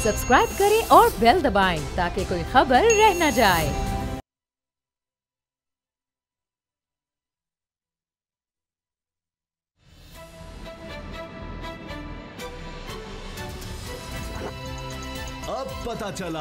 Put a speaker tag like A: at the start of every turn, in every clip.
A: Subscribe करें और bell दबाएं ताकि कोई खबर रह न जाए।
B: अब पता चला।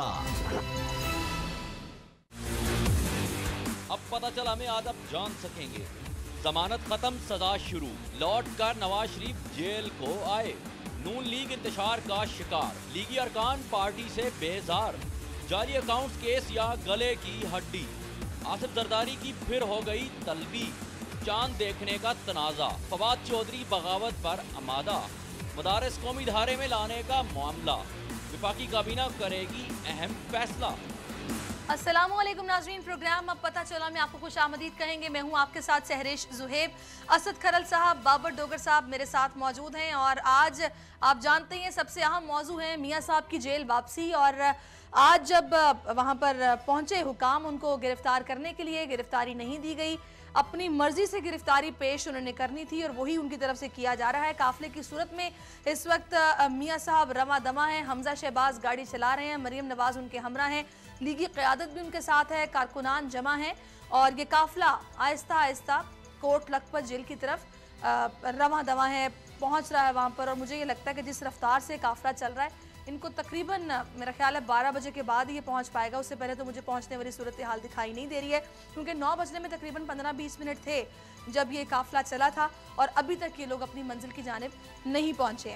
C: अब पता चला में आज आप जान सकेंगे। जमानत खत्म, सजा शुरू। लौट कर नवाज शरीफ जेल को आए। नून लीग इंतशार का शिकार। लीगी अरकान पार्टी से बेजार। जाली अकाउंट्स केस या गले की हड्डी। आसिफ जरदारी की फिर हो गई तलबी। चांद देखने का तनाजा। फवाद चौधरी बगावत पर आमादा। मदारस कौमी धारे में लाने का मामला। विफाकी काबीना करेगी अहम फैसला।
D: अस्सलामुअलैकुम नाज़रीन, प्रोग्राम अब पता चला में आपको खुश आमदीद कहेंगे। मैं हूं आपके साथ सहरेश जुहेब। असद खरल साहब, बाबर डोगर साहब मेरे साथ मौजूद हैं और आज आप जानते हैं सबसे अहम मौजू है मियाँ साहब की जेल वापसी। और आज जब वहां पर पहुंचे हुकाम उनको गिरफ्तार करने के लिए, गिरफ्तारी नहीं दी गई। अपनी मर्जी से गिरफ्तारी पेश उन्होंने करनी थी और वही उनकी तरफ से किया जा रहा है। काफिले की सूरत में इस वक्त मियाँ साहब रमा दमा हैं। हमजा शहबाज गाड़ी चला रहे हैं, मरियम नवाज उनके हमरा हैं, लीगी क़यादत भी उनके साथ है, कारकुनान जमा हैं और ये काफिला आहिस्ता आहिस्ता कोट लखपत जेल की तरफ रमा दमा है, पहुंच रहा है वहां पर। और मुझे ये लगता है कि जिस रफ्तार से काफिला चल रहा है, इनको तकरीबन मेरा ख्याल है 12 बजे के बाद ही ये पहुंच पाएगा। उससे पहले तो मुझे पहुंचने वाली सूरत हाल दिखाई नहीं दे रही है, क्योंकि 9 बजने में तकरीबन 15-20 मिनट थे जब ये काफिला चला था और अभी तक ये लोग अपनी मंजिल की जानिब नहीं पहुंचे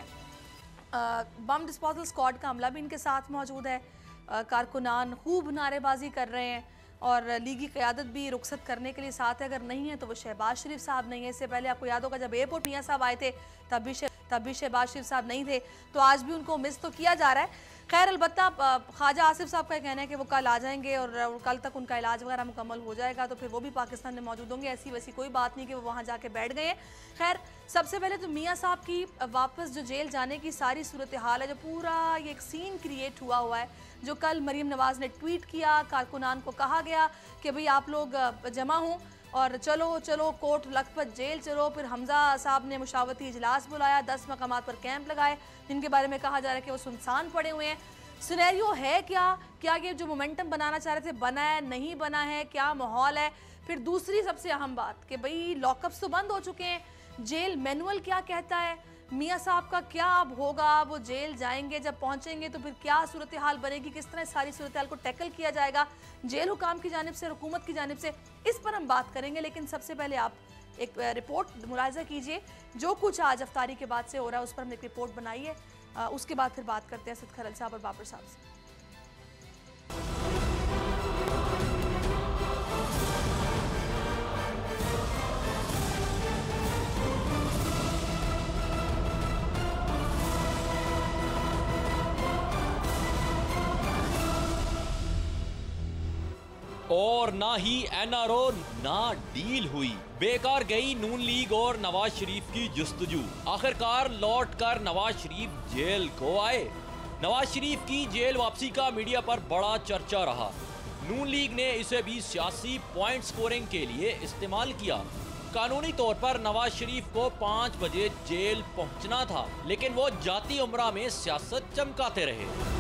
D: हैं। बम डिस्पोजल स्क्वाड का अमला भी इनके साथ मौजूद है। कारकुनान खूब नारेबाजी कर रहे हैं और लीगी क़यादत भी रुखसत करने के लिए साथ है। अगर नहीं है तो वो शहबाज शरीफ साहब नहीं है। इससे पहले आपको याद होगा जब एयरपोर्ट मियाँ साहब आए थे तब भी शहबाज शरीफ साहब नहीं थे, तो आज भी उनको मिस तो किया जा रहा है। खैर, अलबत्ता ख्वाजा आसिफ साहब का कहना है कि वो कल आ जाएंगे और कल तक उनका इलाज वगैरह मुकम्मल हो जाएगा तो फिर वो भी पाकिस्तान में मौजूद होंगे। ऐसी वैसी कोई बात नहीं कि वो वहाँ जाके बैठ गए हैं। खैर, सबसे पहले तो मियाँ साहब की वापस जो जेल जाने की सारी सूरत हाल है, जो पूरा ये एक सीन क्रिएट हुआ है, जो कल मरियम नवाज ने ट्वीट किया, कारकुनान को कहा गया कि भाई आप लोग जमा हों और चलो चलो कोट लखपत जेल चलो। फिर हमजा साहब ने मुशावरती इजलास बुलाया, 10 मकामात पर कैंप लगाए जिनके बारे में कहा जा रहा है कि वो सुनसान पड़े हुए हैं। सिनेरियो है क्या ये जो मोमेंटम बनाना चाह रहे थे बना है, नहीं बना है, क्या माहौल है? फिर दूसरी सबसे अहम बात कि भाई लॉकअप्स तो बंद हो चुके हैं, जेल मैनुअल क्या कहता है, मियाँ साहब का क्या अब होगा? वो जेल जाएंगे, जब पहुंचेंगे तो फिर क्या सूरत हाल बनेगी, किस तरह सारी सूरत हाल को टैकल किया जाएगा जेल हुकाम की जानिब से, हुकूमत की जानिब से, इस पर हम बात करेंगे। लेकिन सबसे पहले आप एक रिपोर्ट मुलाहिजा कीजिए जो कुछ आज अफ्तारी के बाद से हो रहा है, उस पर हमने एक रिपोर्ट बनाई है। उसके बाद फिर बात करते हैं असद खरल साहब और बाबर साहब से।
C: और ना ही एनआरओ ना डील हुई। बेकार गई नून लीग और नवाज शरीफ की जुस्तजू। आखिरकार लौट कर नवाज शरीफ जेल को आए। नवाज शरीफ की जेल वापसी का मीडिया पर बड़ा चर्चा रहा। नून लीग ने इसे भी सियासी पॉइंट स्कोरिंग के लिए इस्तेमाल किया। कानूनी तौर पर नवाज शरीफ को 5 बजे जेल पहुंचना था, लेकिन वो जाती उम्रा में सियासत चमकाते रहे।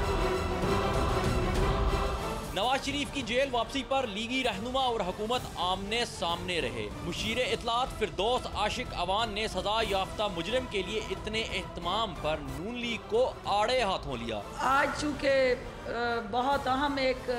C: नवाज शरीफ की जेल वापसी पर लीगी रहनुमा और हुकूमत आमने सामने रहे। मुशीर इतलात फिरदौस आशिक अवान ने सजा याफ्ता मुजरिम के लिए इतने एहतमाम पर नून लीग को आड़े हाथों लिया।
E: आज चूँकि बहुत अहम एक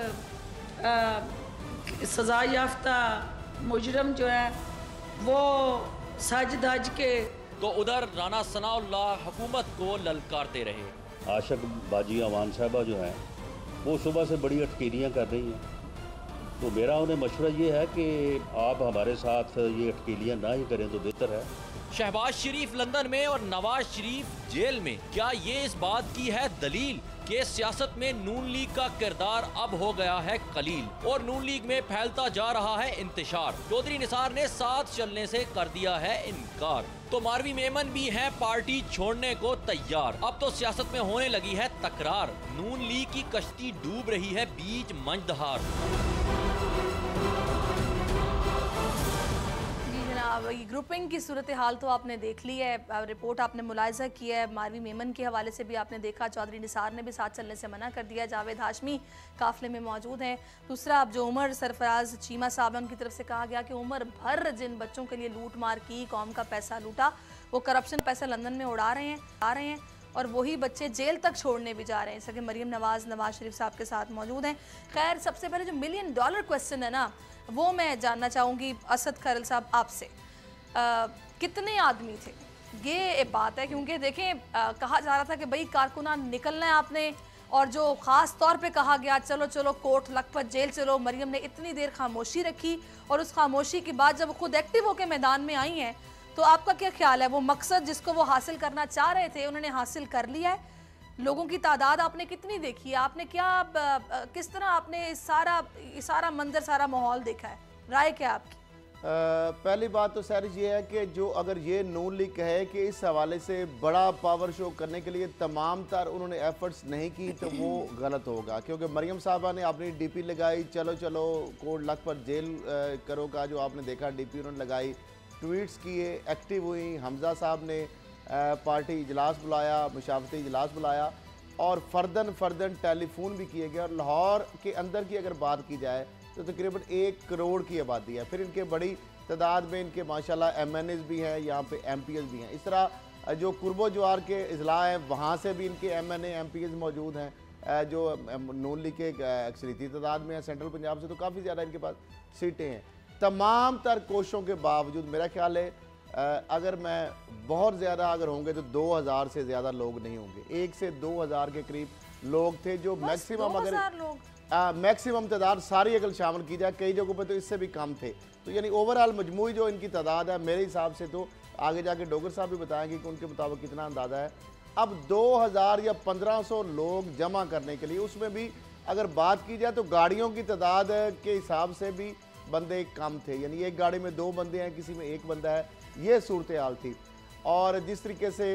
E: सजा याफ्ता मुजरिम जो है वो सज धज के, तो
C: उधर राना सनाउल्लाह हुकूमत को ललकारते रहे।
F: आशिक बाजी अवान साहबा जो है वो सुबह से बड़ी अटकेलियाँ कर रही हैं, तो मेरा उन्हें मशवरा ये है कि आप हमारे साथ ये अटकेलियाँ ना ही करें तो बेहतर है।
C: शहबाज शरीफ लंदन में और नवाज शरीफ जेल में, क्या ये इस बात की है दलील कि सियासत में नून लीग का किरदार अब हो गया है कलील और नून लीग में फैलता जा रहा है इंतशार? चौधरी निसार ने साथ चलने से कर दिया है इनकार, तो मारवी मेमन भी हैं पार्टी छोड़ने को तैयार। अब तो सियासत में होने लगी है तकरार। नून लीग की कश्ती डूब रही है बीच मंझधार।
D: ग्रुपिंग की सूरत हाल तो आपने देख ली है, रिपोर्ट आपने मुलायजा किया है, मारवी मेमन के हवाले से भी आपने देखा, चौधरी निसार ने भी साथ चलने से मना कर दिया, जावेद हाशमी काफिले में मौजूद हैं। दूसरा, अब जो उमर सरफराज चीमा साहब है उनकी तरफ से कहा गया कि उम्र भर जिन बच्चों के लिए लूट मार की, कौम का पैसा लूटा, वो करप्शन पैसा लंदन में उड़ा रहे हैं और वही बच्चे जेल तक छोड़ने भी जा रहे हैं। सके मरियम नवाज शरीफ साहब के साथ मौजूद हैं। खैर, सबसे पहले जो $1 मिलियन क्वेश्चन है ना, वो मैं जानना चाहूँगी असद खरल साहब आपसे, कितने आदमी थे? ये एक बात है क्योंकि देखें कहा जा रहा था कि भाई कारकुनान निकलना है आपने, और जो ख़ास तौर पे कहा गया चलो चलो कोर्ट लखपत जेल चलो, मरियम ने इतनी देर खामोशी रखी और उस खामोशी के बाद जब वो खुद एक्टिव होकर मैदान में आई हैं, तो आपका क्या ख्याल है, वो मकसद जिसको वो हासिल करना चाह रहे थे उन्होंने हासिल कर लिया है? लोगों की तादाद आपने कितनी देखी है? आपने क्या किस तरह आपने सारा मंजर, सारा माहौल देखा है? राय क्या आपकी?
G: पहली बात तो सर ये है कि जो अगर ये नून लीग कहे कि इस हवाले से बड़ा पावर शो करने के लिए तमाम तर उन्होंने एफर्ट्स नहीं की तो वो गलत होगा, क्योंकि मरियम साहबा ने अपनी डीपी लगाई, चलो चलो कोर्ट लखपत जेल करो का जो आपने देखा डीपी उन्होंने लगाई, ट्वीट्स किए, एक्टिव हुई। हमजा साहब ने पार्टी इजलास बुलाया, मुशावरती इजलास बुलाया और फर्दन टेलीफोन भी किए गए। और लाहौर के अंदर की अगर बात की जाए तो तकरीबन 1 करोड़ की आबादी है, फिर इनके बड़ी तादाद में इनके माशाल्लाह MNAs भी हैं, यहाँ पे MPs भी हैं। इस तरह जो कुर्बो जवार के अजला हैं वहाँ से भी इनके MNA MPs मौजूद हैं जो नून लीग के अक्सरियती तादाद में है। सेंट्रल पंजाब से तो काफ़ी ज़्यादा इनके पास सीटें हैं। तमाम तर कोशिशों के बावजूद मेरा ख्याल है अगर मैं बहुत ज़्यादा अगर होंगे तो 2000 से ज़्यादा लोग नहीं होंगे, 1 से 2000 के करीब लोग थे जो मैक्सिमम, अगर मैक्सिमम तादाद सारी अगर शामिल की जाए, कई जगहों पे तो इससे भी कम थे। तो यानी ओवरऑल मजमूई जो इनकी तादाद है मेरे हिसाब से, तो आगे जाके डोगर साहब भी बताएंगे कि उनके मुताबिक कितना अंदाज़ा है। अब 2000 या 1500 लोग जमा करने के लिए, उसमें भी अगर बात की जाए तो गाड़ियों की तादाद के हिसाब से भी बंदे कम थे, यानी एक गाड़ी में 2 बंदे हैं, किसी में 1 बंदा है, ये सूरत हाल थी। और जिस तरीके से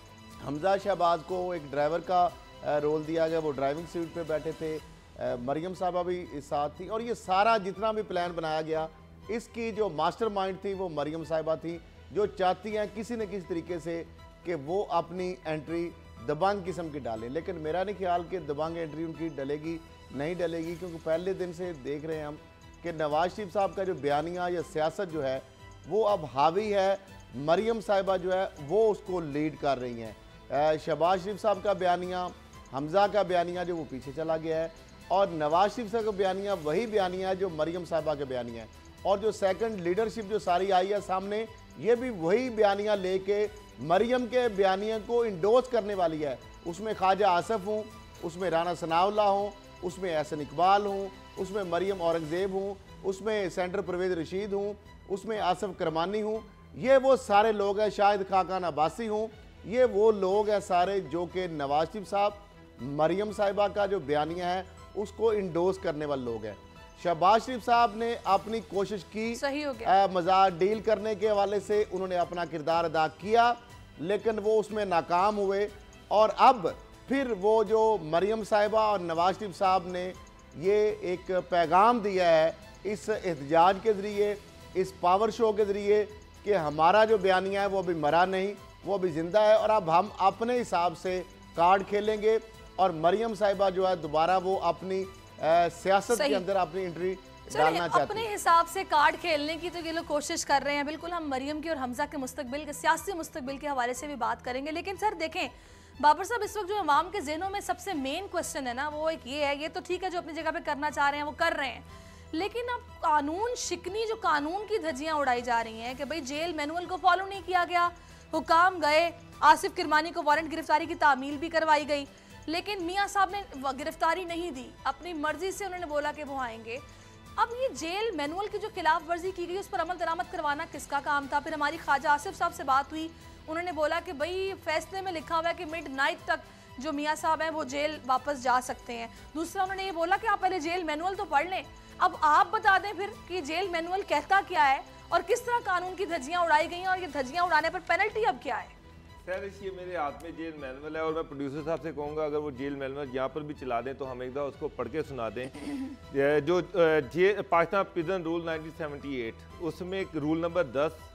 G: हमजा शहबाज को एक ड्राइवर का रोल दिया गया, वो ड्राइविंग सीट पे बैठे थे, मरियम साहबा भी इस साथ थी, और ये सारा जितना भी प्लान बनाया गया इसकी जो मास्टरमाइंड थी वो मरियम साहिबा थी, जो चाहती हैं किसी न किसी तरीके से कि वो अपनी एंट्री दबंग किस्म की डालें। लेकिन मेरा नहीं ख्याल कि दबंग एंट्री उनकी डलेगी, नहीं डलेगी, क्योंकि पहले दिन से देख रहे हैं हम कि नवाज शरीफ साहब का जो बयानिया या सियासत जो है वो अब हावी है, मरियम साहिबा जो है वो उसको लीड कर रही हैं। शहबाज शरीफ साहब का बयानिया, हमजा का बयानिया जो वो पीछे चला गया है, और नवाज शरीफ साहब का बयानिया वही बयानिया है जो मरियम साहिबा का बयानिया है, और जो सेकंड लीडरशिप जो सारी आई है सामने, ये भी वही बयानिया लेके मरियम के बयानिया को इंडोर्स करने वाली है। उसमें ख्वाजा आसफ हूँ, उसमें राना सनाउल्लाह हूँ, उसमें एहसन इकबाल हूँ, उसमें मरियम औरंगज़ेब हूँ, उसमें सेंटर परवेज़ रशीद हूँ, उसमें आसफ करमानी हूँ, ये वो सारे लोग हैं, शाहिद खाकान अब्बासी हूँ, ये वो लोग हैं सारे जो कि नवाज शरीफ साहब मरियम साहिबा का जो बयानिया है उसको इंडोर्स करने वाले लोग हैं। शहबाज शरीफ साहब ने अपनी कोशिश की,
D: सही हो गया,
G: मज़ाक डील करने के हवाले से उन्होंने अपना किरदार अदा किया, लेकिन वो उसमें नाकाम हुए। और अब फिर वो जो मरियम साहिबा और नवाज शरीफ साहब ने ये एक पैगाम दिया है इस एहतजाज के ज़रिए, इस पावर शो के ज़रिए, कि हमारा जो बयानिया है वो अभी मरा नहीं, वो अभी ज़िंदा है, और अब हम अपने हिसाब से कार्ड खेलेंगे और मरियम साहिबा जो है दोबारा वो अपनी सियासत के अंदर अपनी एंट्री डालना चाहते हैं।
D: अपने हिसाब से कार्ड खेलने की तो ये लोग कोशिश कर रहे हैं। बिल्कुल हम मरियम की और हमजा के मुस्तकबिल के, सियासी मुस्तकबिल के हवाले से भी बात करेंगे। लेकिन सर देखें बाबर साहब, इस वक्त जो अवाम के जहनों में सबसे मेन क्वेश्चन है ना, वो एक ये है, ये तो ठीक है जो अपनी जगह पे करना चाह रहे हैं वो कर रहे हैं, लेकिन अब कानून शिकनी, जो कानून की धज्जियां उड़ाई जा रही हैं कि भाई जेल मैनुअल को फॉलो नहीं किया गया, हुकाम गए, आसिफ किरमानी को वारंट गिरफ्तारी की तामील भी करवाई गई, लेकिन मियाँ साहब ने गिरफ्तारी नहीं दी, अपनी मर्जी से उन्होंने बोला कि वो आएंगे। अब ये जेल मैनुअल की जो खिलाफ वर्जी की गई उस पर अमल दरामद करवाना किसका काम था? फिर हमारी ख्वाजा आसिफ साहब से बात हुई, उन्होंने बोला कि भाई फैसले में लिखा हुआ है कि मिडनाइट तक जो मियाँ साहब हैं वो जेल वापस जा सकते हैं। दूसरा उन्होंने ये बोला कि आप पहले जेल मैनुअल तो पढ़ लें। अब आप बता दें फिर कि जेल मैनुअल कहता क्या है और किस तरह कानून की धज्जियां उड़ाई गई हैं, और ये धज्जियां उड़ाने पर पेनल्टी अब क्या है?
H: सर इसलिए मेरे हाथ में जेल मैनुअल है, और मैं प्रोड्यूसर साहब से कहूँगा अगर वो जेल मैनुअल यहाँ पर भी चला दें तो हम एक बार उसको पढ़ के सुना दें। जो पाकिस्तान प्रिजन रूल 1978, उसमें एक रूल नंबर 10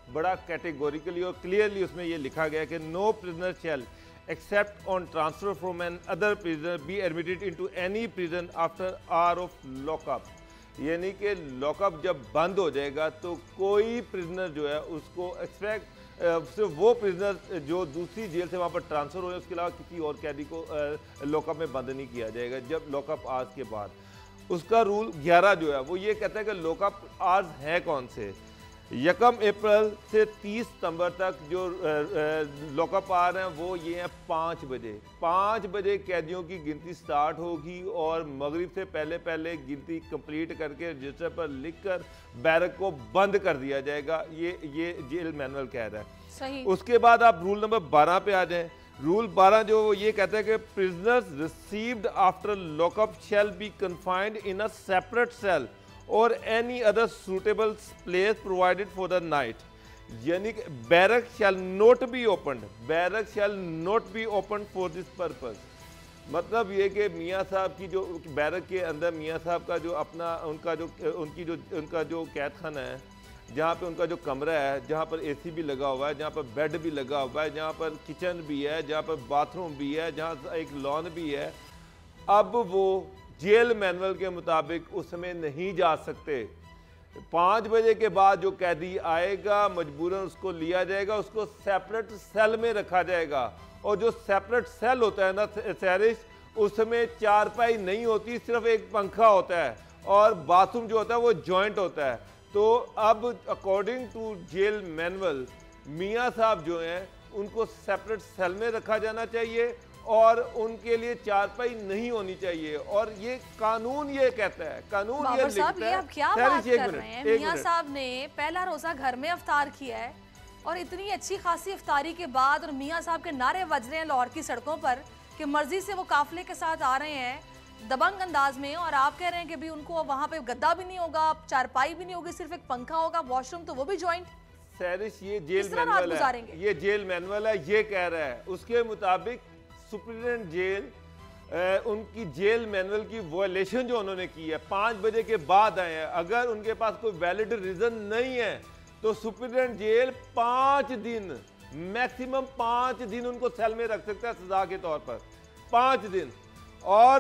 H: बड़ा कैटेगोरिकली और क्लियरली उसमें ये लिखा गया कि no prisoner shall except on transfer from another prisoner be admitted into any prison after hour of lockup. यानी कि लॉकअप जब बंद हो जाएगा तो कोई प्रिजनर जो है उसको एक्सपेक्ट सिर्फ वो प्रिजनर जो दूसरी जेल से वहाँ पर ट्रांसफ़र हो रहे हैं उसके अलावा किसी और कैदी को लॉकअप में बंद नहीं किया जाएगा जब लॉकअप आवर्स के बाद। उसका रूल 11 जो है वो ये कहता है कि लॉकअप आवर्स हैं कौन से। 1 अप्रैल से 30 सितंबर तक जो लॉकअप आ रहे हैं वो ये हैं 5 बजे। 5 बजे कैदियों की गिनती स्टार्ट होगी और मगरिब से पहले पहले गिनती कंप्लीट करके रजिस्टर पर लिखकर बैरक को बंद कर दिया जाएगा। ये जेल मैनुअल कह रहा है।
D: सही। उसके
H: बाद आप रूल नंबर 12 पे आ जाएं। रूल 12 जो ये कहता है कि prisoners received after lockup shall be confined in a separate cell और any other suitable place provided for the night. यानी कि barrack shall not be opened, barrack shall not be open for this purpose. मतलब ये कि मियाँ साहब की जो बैरक के अंदर मियाँ साहब का जो अपना उनका जो कैद खाना है, जहाँ पे उनका जो कमरा है, जहाँ पर एसी भी लगा हुआ है, जहाँ पर बेड भी लगा हुआ है, जहाँ पर किचन भी है, जहाँ पर बाथरूम भी है, जहाँ एक लॉन भी है, अब वो जेल मैनुअल के मुताबिक उसमें नहीं जा सकते। 5 बजे के बाद जो कैदी आएगा मजबूरन उसको लिया जाएगा, उसको सेपरेट सेल में रखा जाएगा। और जो सेपरेट सेल होता है ना सैरिश, उसमें चारपाई नहीं होती, सिर्फ एक पंखा होता है और बाथरूम जो होता है वो जॉइंट होता है। तो अब अकॉर्डिंग टू जेल मैनुअल मियाँ साहब जो हैं उनको सेपरेट सेल में रखा जाना चाहिए और उनके लिए चारपाई नहीं होनी चाहिए। और ये कानून ये कहता है, कानून ये लिखता है।
D: ये आप क्या बात कर रहे हैं? मियाँ साहब ने पहला रोजा घर में अफ्तार किया है और इतनी अच्छी खासी अफ्तारी के बाद और मियाँ साहब के नारे बज रहे हैं लाहौर की सड़कों पर कि मर्जी से वो काफिले के साथ आ रहे हैं दबंग अंदाज में, और आप कह रहे हैं कि भी उनको वहाँ पे गद्दा भी नहीं होगा, चारपाई भी नहीं होगी, सिर्फ एक पंखा होगा, वॉशरूम तो वो भी ज्वाइंट।
H: सैरिश ये जेल मैनुअल है, ये जेल मैनुअल है, ये कह रहा है। उसके मुताबिक सुप्रीडेंट जेल उनकी जेल मैनुअल की वायलेशन जो उन्होंने की है 5 बजे के बाद आए हैं, अगर उनके पास कोई वैलिड रीजन नहीं है तो सुप्रीडेंट जेल 5 दिन मैक्सिमम 5 दिन उनको सेल में रख सकता है सजा के तौर पर, 5 दिन। और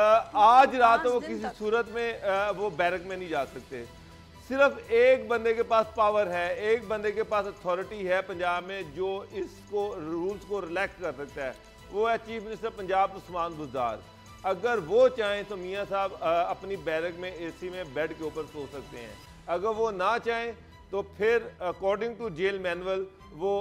H: आज रात वो किसी सूरत में वो बैरक में नहीं जा सकते। सिर्फ एक बंदे के पास पावर है, एक बंदे के पास अथॉरिटी है पंजाब में जो इसको रूल्स को रिलैक्स कर सकता है, वो है चीफ मिनिस्टर पंजाब उस्मान बुज़दार। अगर वो चाहें तो मियाँ साहब अपनी बैरक में एसी में बेड के ऊपर सो सकते हैं। अगर वो ना चाहें तो फिर अकॉर्डिंग टू जेल मैनुअल वो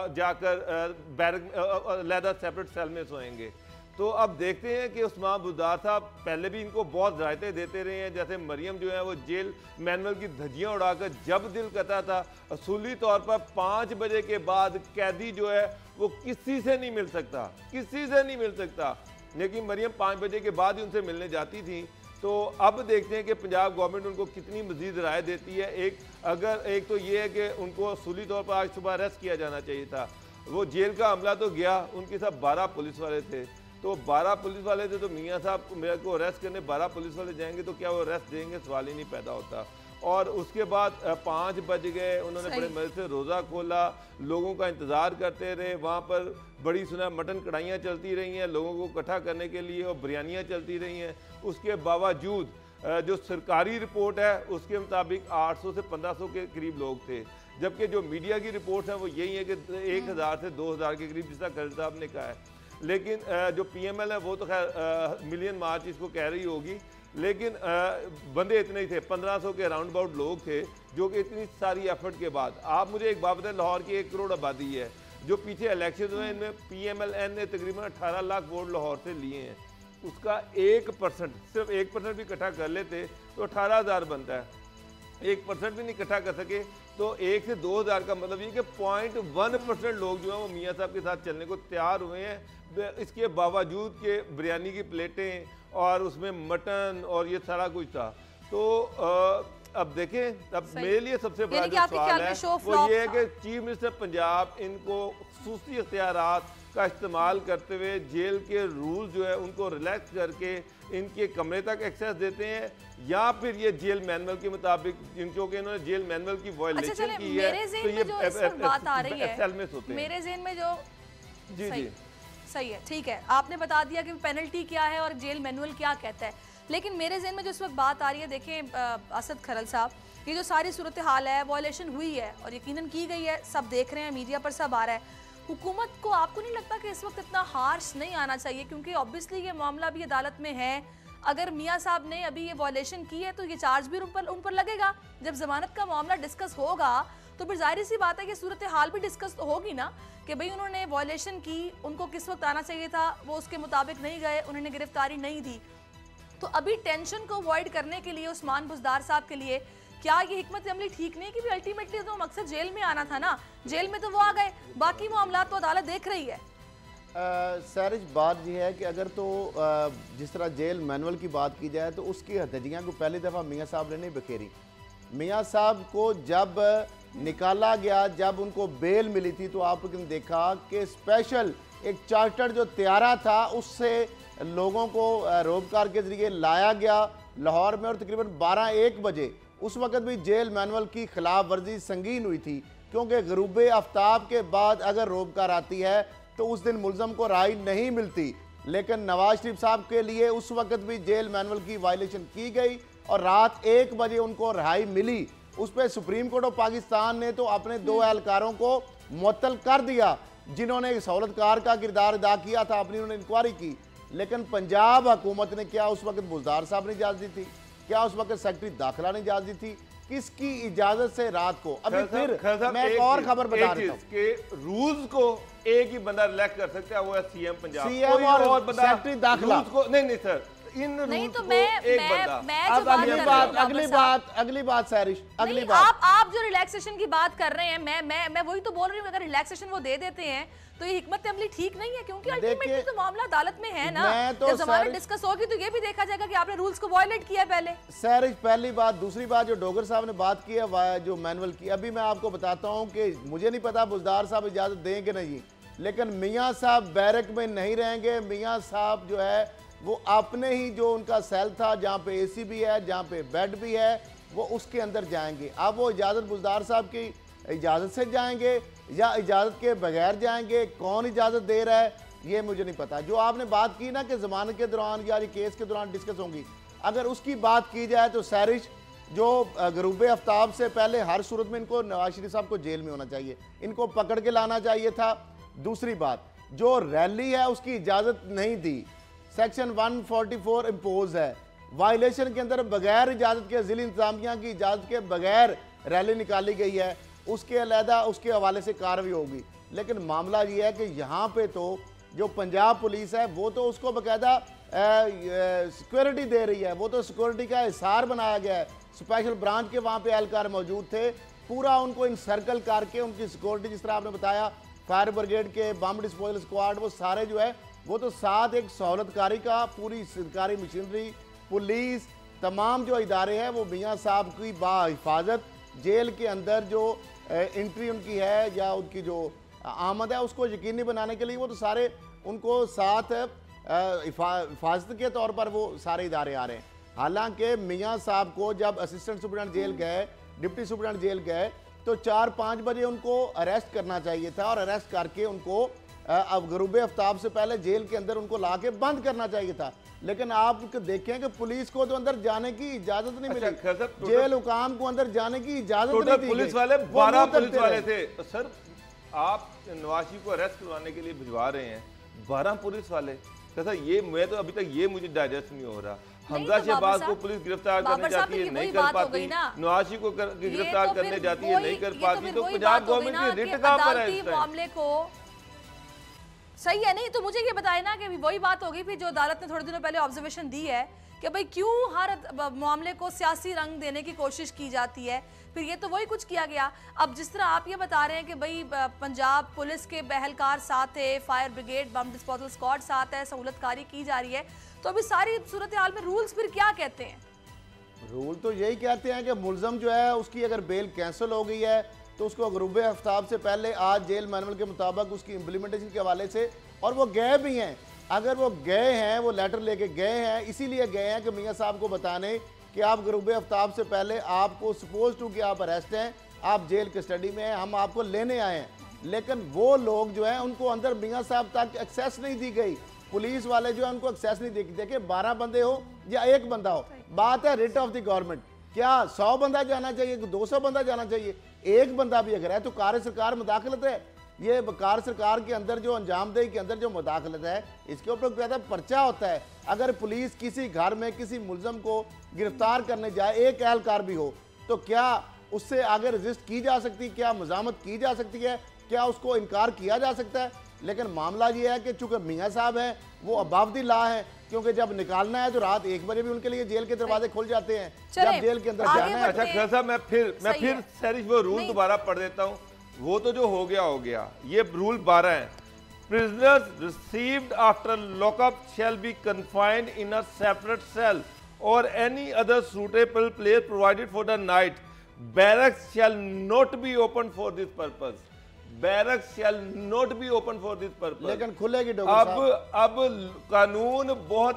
H: जाकर बैरक अलहदा सेपरेट सेल में सोएंगे। तो अब देखते हैं कि उस्मान बुज़दार साहब पहले भी इनको बहुत रायतें देते रहे हैं, जैसे मरियम जो है वो जेल मैनुअल की धज्जियाँ उड़ाकर जब दिल करता था असूली तौर पर 5 बजे के बाद कैदी जो है वो किसी से नहीं मिल सकता, किसी से नहीं मिल सकता। लेकिन मरियम 5 बजे के बाद ही उनसे मिलने जाती थी। तो अब देखते हैं कि पंजाब गवर्नमेंट उनको कितनी मजीद राय देती है। एक तो ये है कि उनको असूली तौर पर आज सुबह अरेस्ट किया जाना चाहिए था। वो जेल का अमला तो गया, उनके साथ 12 पुलिस वाले थे, तो 12 पुलिस वाले थे, तो मियाँ साहब मेरे को अरेस्ट करने 12 पुलिस वाले जाएंगे तो क्या वो अरेस्ट देंगे, सवाल ही नहीं पैदा होता। और उसके बाद 5 बज गए, उन्होंने बड़े मजे से रोज़ा खोला, लोगों का इंतज़ार करते रहे। वहाँ पर बड़ी सुना मटन कढ़ाइयाँ चलती रही हैं लोगों को इकट्ठा करने के लिए और बिरयानियाँ चलती रही हैं। उसके बावजूद जो सरकारी रिपोर्ट है उसके मुताबिक 800 से 1500 के करीब लोग थे, जबकि जो मीडिया की रिपोर्ट है वो यही है कि 1000 से 2000 के करीब, जिसका खलील साहब ने कहा है। लेकिन जो PML है वो तो खैर मिलियन मार्च इसको कह रही होगी, लेकिन बंदे इतने ही थे, 1500 के राउंड अबाउट लोग थे, जो कि इतनी सारी एफर्ट के बाद। आप मुझे एक बात बताएं, लाहौर की 1 करोड़ आबादी है, जो पीछे इलेक्शन हुए इनमें PMLN ने तकरीबन 18 लाख वोट लाहौर से लिए हैं। उसका 1%, सिर्फ 1% भी इकट्ठा कर लेते तो 18,000 बनता है। 1% भी नहीं इकट्ठा कर सके तो 1 से 2000 का मतलब ये कि 0.1% लोग जो है वो मियाँ साहब के साथ चलने को तैयार हुए हैं। इसके बावजूद के बिरयानी की प्लेटें और उसमें मटन और ये सारा कुछ था। तो अब देखें, अब मेरे लिए सबसे बड़ा जो सवाल है वो ये है कि चीफ मिनिस्टर पंजाब इनको खसूसी इख्तियारात का इस्तेमाल करते हुए जेल के रूल जो है उनको रिलैक्स करके इनके कमरे तक एक्सेस देते हैं, या फिर ये जेल मैनुअल के मुताबिक क्योंकि इन्होंने जेल मैनुअल की वायलेशन की है तो ये
D: बात आ रही है
H: होते हैं।
D: मेरे ज़हन में जो
H: जी जी
D: सही है, ठीक है, आपने बता दिया कि पेनल्टी क्या है और जेल मैनुअल क्या कहता है, लेकिन मेरे ज़हन में जो इस वक्त बात आ रही है, देखें असद खरल साहब, ये जो सारी सूरत हाल है, वायलेशन हुई है और यकीनन की गई है, सब देख रहे हैं, मीडिया पर सब आ रहा है। हुकूमत को आपको नहीं लगता कि इस वक्त इतना हार्श नहीं आना चाहिए, क्योंकि ऑब्वियसली ये मामला भी अदालत में है, अगर मियाँ साहब ने अभी ये वायलेशन की है तो ये चार्ज भी उन पर लगेगा, जब जमानत का मामला डिस्कस होगा तो फिर जाहिर सी बात है कि सूरत हाल भी डिस्कस तो होगी ना, कि भाई उन्होंने वायलेशन की, उनको किस वक्त आना चाहिए था, वो उसके मुताबिक नहीं गए, उन्होंने गिरफ्तारी नहीं दी, तो अभी टेंशन को अवॉइड करने के लिए उस्मान बुज़दार साहब के लिए क्या ये हिकमत अमली ठीक नहीं कि भी अल्टीमेटली तो मकसद जेल में आना था ना, जेल में तो वो आ गए, बाकी मामला तो अदालत देख रही है।
G: सैरिश बात यह है कि अगर तो जिस तरह जेल मैनुअल की बात की जाए तो उसकी हथेलियाँ को पहली दफ़ा मियाँ साहब ने नहीं बखेरी। मियाँ साहब को जब निकाला गया, जब उनको बेल मिली थी, तो आपने देखा कि स्पेशल एक चार्टर जो तैयारा था उससे लोगों को रोबकार के ज़रिए लाया गया लाहौर में, और तकरीबन 12-1 बजे उस वक़्त भी जेल मैनुअल की खिलाफ वर्जी संगीन हुई थी, क्योंकि ग़रूब आफ्ताब के बाद अगर रोबकार आती है तो उस दिन मुल्ज़म को राय नहीं मिलती, लेकिन नवाज शरीफ साहब के लिए उस वक़्त भी जेल मैनुअल की वायलेशन की गई और रात 1 बजे उनको रिहाई मिली। उस पर सुप्रीम कोर्ट ऑफ पाकिस्तान ने तो अपने 2 एहलकारों को मुअत्तल कर दिया जिन्होंने सहूलतकार का किरदार अदा किया था, अपनी उन्होंने इंक्वायरी की, लेकिन पंजाब हुकूमत ने क्या उस वक्त बुज़दार साहब ने इजाज़त दी थी, क्या उस वक्त सेक्रेटरी दाखिला ने इजाज़त दी थी, किसकी इजाज़त से रात को? अभी फिर मैं एक और खबर बता रहा हूं
H: कि रूल्स को एक ही बंदा रिलैक्स कर सकता है, वो है सीएम पंजाब,
G: सीएम और सेक्रेटरी दाखिला
H: को नहीं सर, इन
D: नहीं
H: रूल्स
D: तो
H: को एक बंदा।
G: अगली बात सैरिश, अगली बात
D: आप जो रिलैक्सेशन की बात कर रहे हैं, मैं वही तो बोल रही हूँ, अगर रिलैक्सेशन वो दे देते हैं तो ये हिकमत अमली ठीक नहीं है, क्योंकि अल्टीमेटली तो मामला अदालत में है ना, जब जमानत डिस्कस होगी तो ये भी देखा जाएगा कि आपने रूल्स को वायलेट किया पहले।
G: सैरिश पहली बात, दूसरी बात जो डोगर साहब ने बात की है जो मैनुअल की, अभी मैं आपको बताता हूँ कि मुझे नहीं पता बुज़दार साहब इजाज़त देंगे नहीं, लेकिन मियाँ साहब बैरक में नहीं रहेंगे। मियाँ साहब जो है वो अपने ही जो उनका सेल था जहाँ पे एसी भी है, जहाँ पे बेड भी है, वो उसके अंदर जाएंगे। अब वो इजाज़त बुज़दार साहब की इजाज़त से जाएंगे या इजाज़त के बगैर जाएंगे, कौन इजाज़त दे रहा है ये मुझे नहीं पता। जो आपने बात की ना कि ज़मानत के दौरान या केस के दौरान डिस्कस होंगी, अगर उसकी बात की जाए तो सैरिश जो ग़रूब आफ्ताब से पहले हर सूरत में इनको नवाज शरीफ साहब को जेल में होना चाहिए, इनको पकड़ के लाना चाहिए था। दूसरी बात, जो रैली है उसकी इजाज़त नहीं दी, सेक्शन 144 इम्पोज है, वायलेशन के अंदर बगैर इजाज़त के ज़िला इंतज़ामिया की इजाज़त के बगैर रैली निकाली गई है, उसके अलहदा उसके हवाले से कार्रवाई होगी। लेकिन मामला ये है कि यहाँ पे तो जो पंजाब पुलिस है वो तो उसको बाकायदा सिक्योरिटी दे रही है, वो तो सिक्योरिटी का हिसार बनाया गया है, स्पेशल ब्रांच के वहाँ पे एहलकार मौजूद थे, पूरा उनको इनसर्कल करके उनकी सिक्योरिटी, जिस तरह आपने बताया फायर ब्रिगेड के बम डिस्पोजल स्क्वाड, वो सारे जो है वो तो साथ एक सहूलतकारी का पूरी सरकारी मशीनरी, पुलिस, तमाम जो इदारे हैं वो मियाँ साहब की बाहिफाजत जेल के अंदर जो एंट्री उनकी है या उनकी जो आमद है उसको यकीनी बनाने के लिए वो तो सारे उनको साथ हिफाजत के तौर पर वो सारे इदारे आ रहे हैं। हालांकि मियाँ साहब को जब असिस्टेंट सुप्रीडेंट जेल गए, डिप्टी सुप्रीडेंट जेल गए, तो 4-5 बजे उनको अरेस्ट करना चाहिए था और अरेस्ट करके उनको अब ग़रूब आफ्ताब से पहले जेल के अंदर उनको ला के बंद करना चाहिए था। लेकिन आप देखें कि पुलिस को तो अंदर जाने की इजाजत नहीं मिली, जेल हुकाम को अंदर जाने की इजाजत नहीं दी।
H: पुलिस वाले 12 पुलिस वाले थे। तो सर आप नवाज शरीफ को अरेस्ट करवाने के लिए भिजवा रहे हैं 12 पुलिस वाले, कैसा ये मैं तो अभी तक ये मुझे डाइजेस्ट नहीं हो रहा। हमजा शहबाज को पुलिस गिरफ्तार करने जाती है नहीं कर पाती, नवाज शरीफ को गिरफ्तार करने जाती है नहीं कर पाती, तो पंजाब गवर्नमेंट की रिट कहां पर है इस मामले को?
D: सही है नहीं तो मुझे ये बताए ना कि वही बात होगी फिर जो अदालत ने थोड़े दिनों पहले ऑब्जर्वेशन दी है कि भाई क्यों हर मामले को सियासी रंग देने की कोशिश की जाती है, फिर ये तो वही कुछ किया गया। अब जिस तरह आप ये बता रहे हैं कि भाई पंजाब पुलिस के बहलकार साथ है, fire brigade bomb disposal squad साथ है, सहूलतकारी की जा रही है, तो अभी सारी सूरत हाल में रूल्स फिर क्या कहते हैं?
G: रूल तो यही कहते हैं कि मुलजम जो है उसकी अगर बेल कैंसिल हो गई है तो उसको ग़रूब आफ्ताब से पहले आज जेल मैनुअल के मुताबिक उसकी इम्प्लीमेंटेशन के हवाले से और वो गए भी हैं। अगर वो गए हैं, वो लेटर लेके गए हैं, इसीलिए गए हैं कि मियाँ साहब को बताने कि आप गरूब आफ्ताब से पहले आपको सपोज टू कि आप अरेस्ट हैं, आप जेल कस्टडी में हैं, हम आपको लेने आए हैं। लेकिन वो लोग जो हैं उनको अंदर मियाँ साहब तक एक्सेस नहीं दी गई। पुलिस वाले जो है उनको एक्सेस नहीं दी। देखिए 12 बंदे हो या एक बंदा हो, बात है रिट ऑफ द गवर्नमेंट। क्या 100 बंदा जाना चाहिए, 200 बंदा जाना चाहिए? एक बंदा भी अगर है तो कार्य सरकार मुदाखलत है। ये कार्य सरकार के अंदर जो अंजामदेही के अंदर जो मुदाखलत है, इसके ऊपर कहता है पर्चा होता है। अगर पुलिस किसी घर में किसी मुलजम को गिरफ्तार करने जाए, एक एहलकार भी हो, तो क्या उससे आगे रजिस्ट की जा सकती, क्या मजामत की जा सकती है, क्या उसको इनकार किया जा सकता है? लेकिन मामला ये है कि चूंकि मियाँ साहब हैं वो अबाव द लॉ है, क्योंकि जब निकालना है तो रात 1 बजे भी उनके लिए जेल के दरवाजे खुल जाते हैं जब जेल के अंदर जाना है।
H: अच्छा खैर साहब, मैं फिर सैरिश वो रूल दोबारा पढ़ देता हूँ। वो तो जो हो गया। ये रूल 12 है। Prisoners received after lockup shall be confined in a separate cell और any other suitable place provided for the night. Barracks shall not be open for this purpose. Barracks shall not be open for this purpose.
G: लेकिन खुलेगी doctor साहब।
H: अब कानून बहुत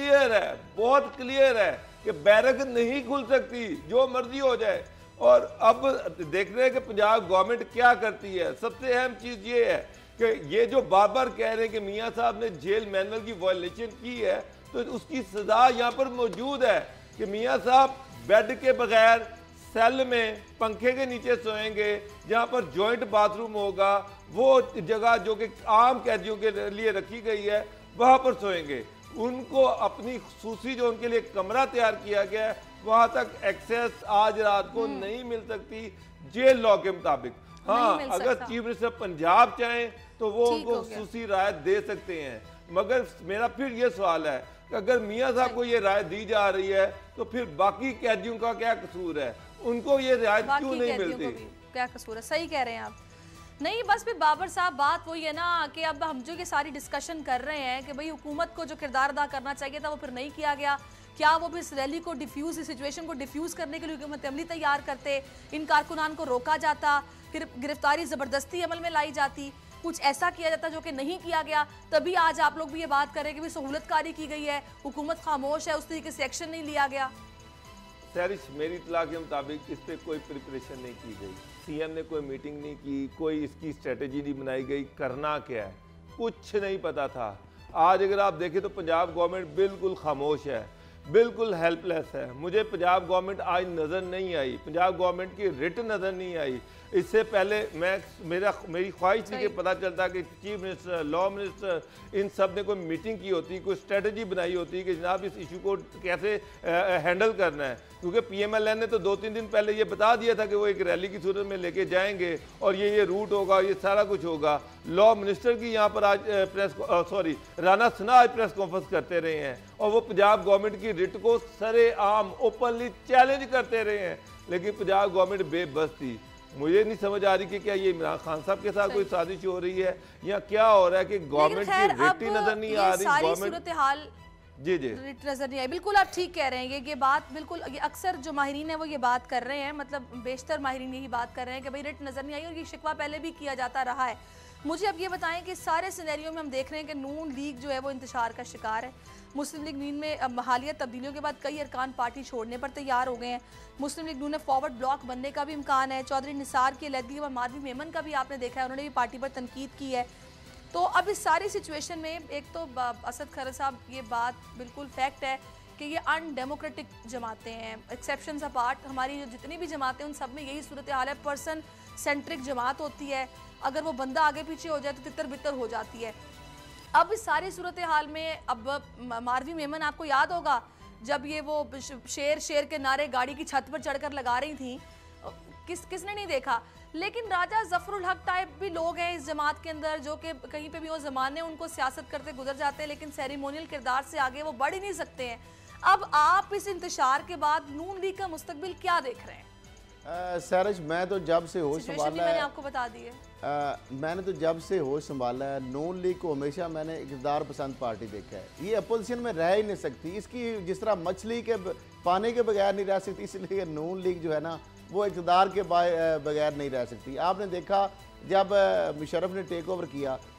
H: clear है कि barrack नहीं खुल सकती, जो मर्जी हो जाए। और अब देख रहे हैं कि पंजाब गवर्नमेंट क्या करती है। सबसे अहम चीज ये है कि ये जो बार कह रहे हैं कि मियाँ साहब ने जेल मैनुअल की वायलेशन की है, तो उसकी सजा यहाँ पर मौजूद है कि मियाँ साहब बेड के बगैर सेल में पंखे के नीचे सोएंगे, जहाँ पर जॉइंट बाथरूम होगा, वो जगह जो कि आम कैदियों के लिए रखी गई है, वहाँ पर सोएंगे। उनको अपनी खसूसी जो उनके लिए कमरा तैयार किया गया है, वहां तक एक्सेस आज रात को नहीं मिल सकती जेल लॉ के मुताबिक। हाँ, अगर चीफ मिनिस्टर पंजाब चाहें तो वो उनको खसूसी राय दे सकते हैं। मगर मेरा फिर ये सवाल है कि अगर मियाँ साहब को ये राय दी जा रही है तो फिर बाकी कैदियों का क्या कसूर है? उनको ये रियायत क्यों नहीं मिलती?
D: क्या कसूर है? सही कह रहे हैं आप। नहीं, बस फिर बाबर साहब बात वही है ना कि अब हम जो ये सारी डिस्कशन कर रहे हैं कि भाई हुकूमत को जो किरदार अदा करना चाहिए था वो फिर नहीं किया गया। क्या वो भी इस रैली को डिफ्यूज, इस सिचुएशन को डिफ्यूज करने के लिए हुकूमत अमली तैयार करते, इन कारकुनान को रोका जाता, फिर गिरफ्तारी ज़बरदस्ती अमल में लाई जाती, कुछ ऐसा किया जाता जो कि नहीं किया गया, तभी आज आप लोग भी ये बात करें कि भाई सहूलतकारी की गई है, हुकूमत खामोश है, उस तरीके से एक्शन नहीं लिया गया।
H: सैरिश, मेरी इत्तला के मुताबिक इस पर कोई प्रिपरेशन नहीं की गई। सीएम ने कोई मीटिंग नहीं की, कोई इसकी स्ट्रेटेजी नहीं बनाई गई, करना क्या है कुछ नहीं पता था। आज अगर आप देखें तो पंजाब गवर्नमेंट बिल्कुल खामोश है, बिल्कुल हेल्पलेस है। मुझे पंजाब गवर्नमेंट आज नज़र नहीं आई, पंजाब गवर्नमेंट की रिट नज़र नहीं आई। इससे पहले मेरी ख्वाहिश थी कि पता चलता कि चीफ मिनिस्टर, लॉ मिनिस्टर, इन सब ने कोई मीटिंग की होती, कोई स्ट्रेटजी बनाई होती कि जनाब इस इशू को कैसे हैंडल करना है। क्योंकि पीएमएलएन ने तो 2-3 दिन पहले ये बता दिया था कि वो एक रैली की सूरत में लेके जाएंगे और ये रूट होगा, ये सारा कुछ होगा। लॉ मिनिस्टर की यहाँ पर आज राना सना आज प्रेस कॉन्फ्रेंस करते रहे हैं और वो पंजाब गवर्नमेंट की रिट को सरेआम ओपनली चैलेंज करते रहे हैं, लेकिन पंजाब गवर्नमेंट बेबस थी। मुझे नहीं समझ आ रही कि क्या ये इमरान खान साहब के साथ कोई साजिश हो रही है या क्या हो रहा है कि गवर्नमेंट की रिट ही नजर नहीं आ रही।
D: गवर्नमेंट
H: जी
D: नजर नहीं आई। बिल्कुल आप ठीक कह रहे हैं, ये बात बिल्कुल, ये अक्सर जो माहिरीन है वो ये बात कर रहे हैं, मतलब बेशतर माहिरीन यही बात कर रहे हैं कि भाई रिट नजर नहीं आई, और ये शिकवा पहले भी किया जाता रहा है। मुझे अब ये बताएं कि सारे सिनेरियो में हम देख रहे हैं कि नून लीग जो है वो इंतशार का शिकार है। मुस्लिम लीग नून में हालिया तब्दीलियों के बाद कई अरकान पार्टी छोड़ने पर तैयार हो गए हैं। मुस्लिम लीग नून में फॉरवर्ड ब्लॉक बनने का भी इम्कान है। चौधरी निसार की अलहदगी और माधवी मेमन का भी आपने देखा है, उन्होंने भी पार्टी पर तनकीद की है। तो अब इस सारी सिचुएशन में एक तो असद खरल साहब, ये बात बिल्कुल फैक्ट है कि ये अनडेमोक्रेटिक जमातें हैं, एक्सेप्शंस अपार्ट हमारी जो जितनी भी जमातें हैं उन सब में यही सूरत हाल है। पर्सन सेंट्रिक जमात होती है, अगर वो बंदा आगे पीछे हो जाए तो तितर बितर हो जाती है। अब इस सारी सूरत हाल में अब माधवी मेमन, आपको याद होगा जब ये वो शेर शेर के नारे गाड़ी की छत पर चढ़कर लगा रही थी, किसने नहीं देखा। लेकिन राजा जफरुल हक टाइप भी लोग हैं इस जमात के अंदर जो कि कहीं पे भी वो ज़माने उनको सियासत करते गुजर जाते हैं, लेकिन सेरेमोनियल किरदार से आगे वो बढ़ ही नहीं सकते हैं। अब आप इस इंतशार के बाद नून लीग का मुस्तकबिल क्या देख रहे हैं?
G: सैरज, मैं तो जब से होश संभाला है,
D: मैंने आपको बता दी है,
G: मैंने तो जब से होश संभाला है, नून लीग को हमेशा मैंने इक़्तिदार पसंद पार्टी देखा है। ये अपोजिशन में रह ही नहीं सकती, इसकी जिस तरह मछली के पानी के बगैर नहीं रह सकती, इसलिए नून लीग जो है ना वो इक़्तिदार के बगैर नहीं रह सकती। आपने देखा जब मुशर्रफ ने टेक ओवर किया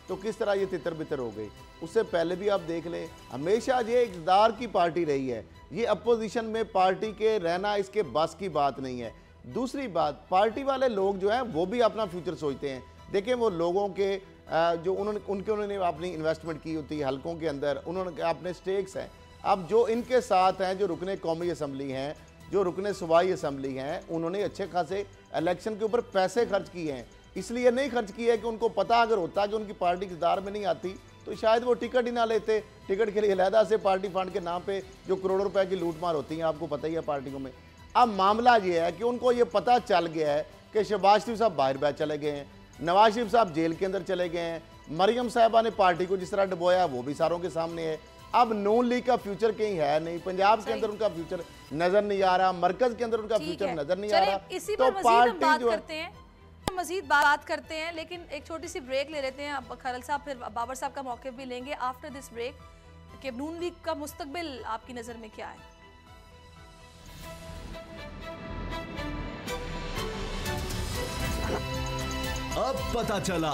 G: तो किस तरह ये तितर बितर हो गई। उससे पहले भी आप देख लें, हमेशा ये इक़्तिदार की पार्टी रही है, ये अपोजिशन में पार्टी के रहना इसके बस की बात नहीं है। दूसरी बात, पार्टी वाले लोग जो हैं वो भी अपना फ्यूचर सोचते हैं। देखें वो लोगों के जो उन्होंने अपनी इन्वेस्टमेंट की होती है हलकों के अंदर, उन्होंने अपने स्टेक्स हैं। अब जो इनके साथ हैं, जो रुकने कौमी असम्बली हैं, जो रुकने सूबाई असम्बली हैं, उन्होंने अच्छे खासे इलेक्शन के ऊपर पैसे खर्च किए हैं। इसलिए नहीं खर्च किए है कि उनको पता अगर होता कि उनकी पार्टी इक़्तिदार में नहीं आती तो शायद वो टिकट ही ना लेते। टिकट के लिए अलहदा से पार्टी फंड के नाम पे जो करोड़ों रुपए की लूटमार होती है, आपको पता ही है पार्टियों में। अब मामला ये है कि उनको ये पता चल गया है कि शहबाज शरीफ साहब बाहर बैठ चले गए हैं, नवाज शरीफ साहब जेल के अंदर चले गए हैं, मरियम साहबा ने पार्टी को जिस तरह डुबोया वो भी सारों के सामने है। अब नून लीग का फ्यूचर कहीं है नहीं, पंजाब के अंदर उनका फ्यूचर नजर नहीं आ रहा, मरकज के अंदर उनका फ्यूचर नजर नहीं आ रहा।
D: तो पार्टी जो है मजीद बात करते हैं, लेकिन एक छोटी सी ब्रेक ले लेते हैं। अब खरल साहब फिर बाबर साहब का मौके भी लेंगे आफ्टर दिस ब्रेक कि नून लीग का मुस्तकबिल आपकी नजर में क्या है।
B: अब पता चला।